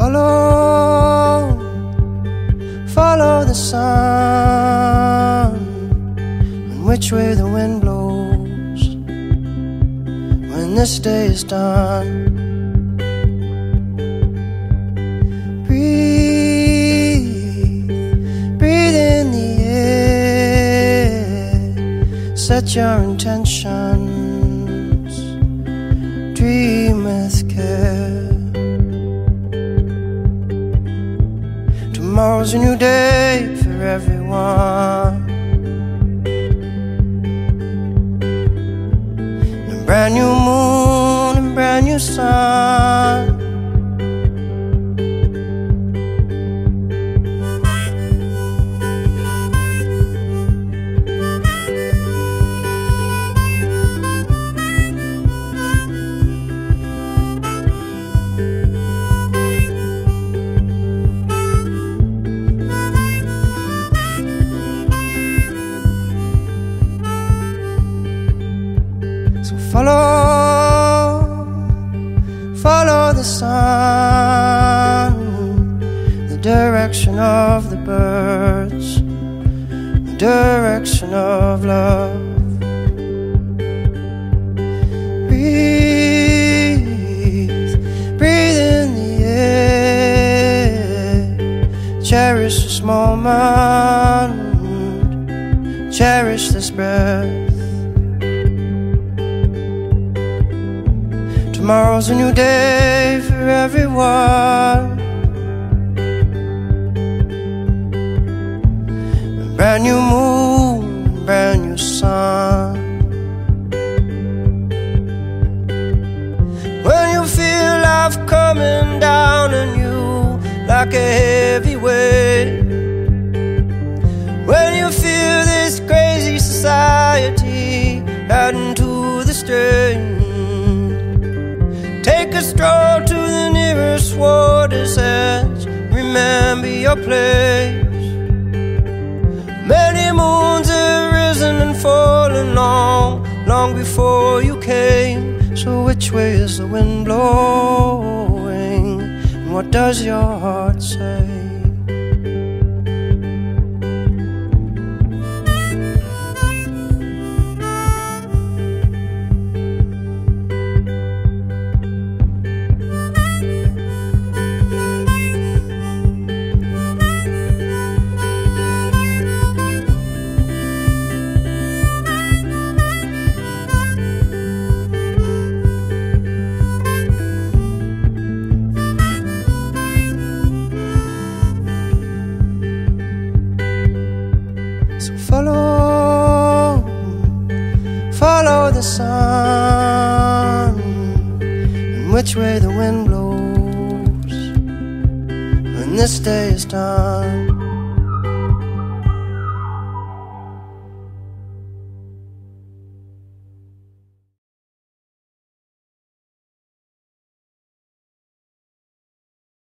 follow the sun, and which way the wind blows when this day is done. Breathe in the air, set your intentions, dream with care. Tomorrow's a new day for everyone, a brand new moon and brand new sun. Follow the sun, the direction of the birds, the direction of love. Breathe in the air, cherish this moment, cherish this breath. Tomorrow's a new day for everyone, a brand new moon, a brand new sun. When you feel life coming down on you like a heavy weight, when you feel this crazy society adding to the strain, take a stroll to the nearest water's edge. Remember your place. Many moons have risen and fallen long before you came. So which way is the wind blowing? And what does your heart say? So follow the sun, and which way the wind blows when this day is done.